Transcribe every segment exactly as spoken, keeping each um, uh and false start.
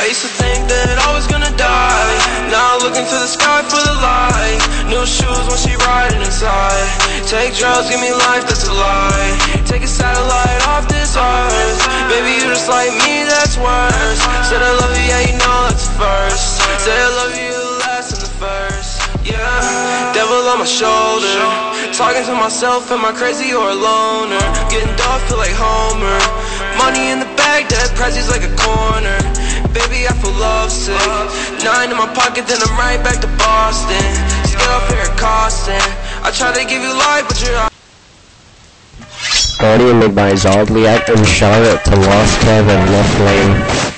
used to think that I was gonna die. Now looking to the sky for the light. New shoes when she riding inside. Take drugs, give me life, that's a lie. Take a satellite off this earth. Baby, you just like me, that's worse. Said I love you, yeah, you know that's the first. Said I love you, the last and the first. Yeah, devil on my shoulder. Talking to myself, am I crazy or a loner? Getting dough, feel like Homer. Money in the bag, that Prezzy's like a corner. Baby, I feel lovesick. Nine in my pocket, then I'm right back to Boston. Still up here costing. I try to give you life, but you're Audio made by Zodliak and Charlotte to Lost Kev and Left Lane.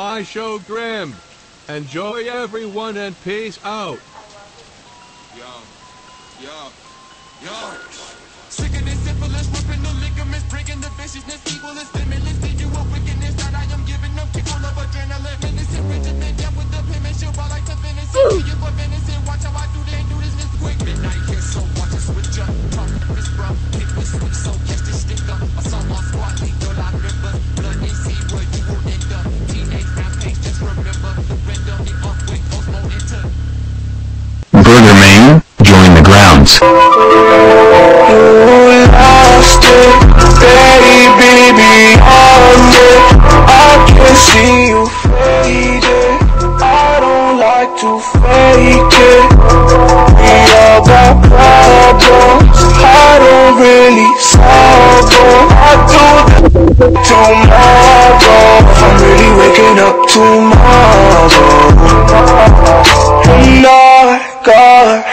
my show Grim. Enjoy everyone and peace out. Yo, yo, yo. Sick of this syphilis, ripping the ligaments, breaking the viciousness, evil and stimulus, leave you a wickedness that I am giving them kick full of adrenaline. Menacing regiment, down with the payment, she'll I like to finish it. See you for venison, watch how I do this, do this, this quick. Midnight here, so watch us switch up. Talk this bruh, kick this switch, so catch this stick up. Assault on squad, legal, I remember. Blood and see where you will end up. Teenage rampage, just remember. The render, the off wing, post more into. Burger Main, join the grounds. Lost it, baby, beyond it. I can see you faded. I don't like to fake it. We all got problems. I don't really solve them. I do that tomorrow. I'm really waking up tomorrow. And I got